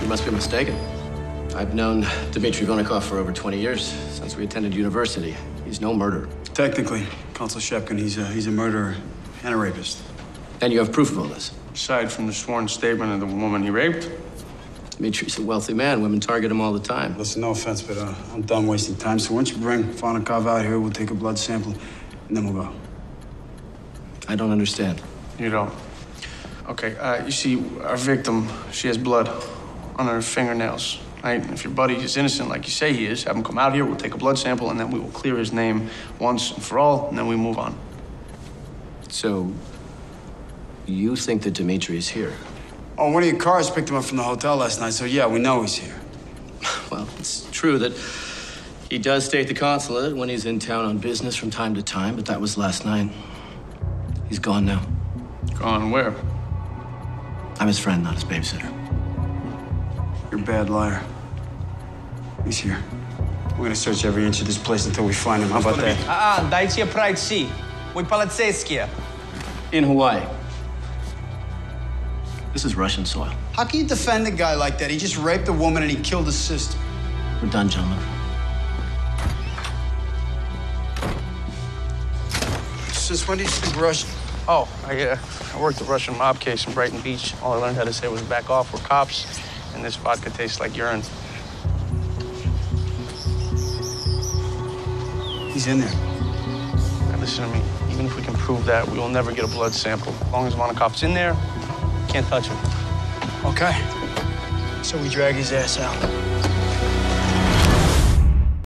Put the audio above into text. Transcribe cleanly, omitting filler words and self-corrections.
You must be mistaken. I've known Dmitry Vonikov for over 20 years, since we attended university. He's no murderer. Technically, Consul Shepkin, he's a murderer and a rapist. And you have proof of all this? Aside from the sworn statement of the woman he raped? Dmitry's a wealthy man. Women target him all the time. Listen, no offense, but I'm done wasting time. So once you bring Vonikov out here, we'll take a blood sample, and then we'll go. I don't understand. You don't? Okay, you see, our victim, she has blood on her fingernails. Right? If your buddy is innocent like you say he is, have him come out here, we'll take a blood sample, and then we will clear his name once and for all, and then we move on. So, you think that Dmitry is here? Oh, one of your cars picked him up from the hotel last night, so yeah, we know he's here. Well, it's true that he does stay at the consulate when he's in town on business from time to time, but that was last night. He's gone now. Gone where? I'm his friend, not his babysitter. You're a bad liar. He's here. We're gonna search every inch of this place until we find him. How about that? Дайте пройти. Мы полицейские. In Hawaii. This is Russian soil. How can you defend a guy like that? He just raped a woman and he killed his sister. We're done, gentlemen. Since when do you speak Russian? Oh, I worked a Russian mob case in Brighton Beach. All I learned how to say was back off, we're cops, and this vodka tastes like urine. He's in there. Now, listen to me. Even if we can prove that, we will never get a blood sample. As long as Vonikov's in there, can't touch him. Okay. So we drag his ass out.